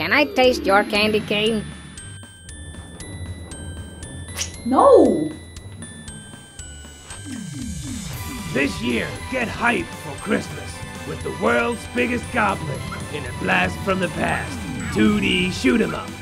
Can I taste your candy cane? No! This year, get hyped for Christmas with the world's biggest goblin in a blast from the past. 2D shoot 'em up.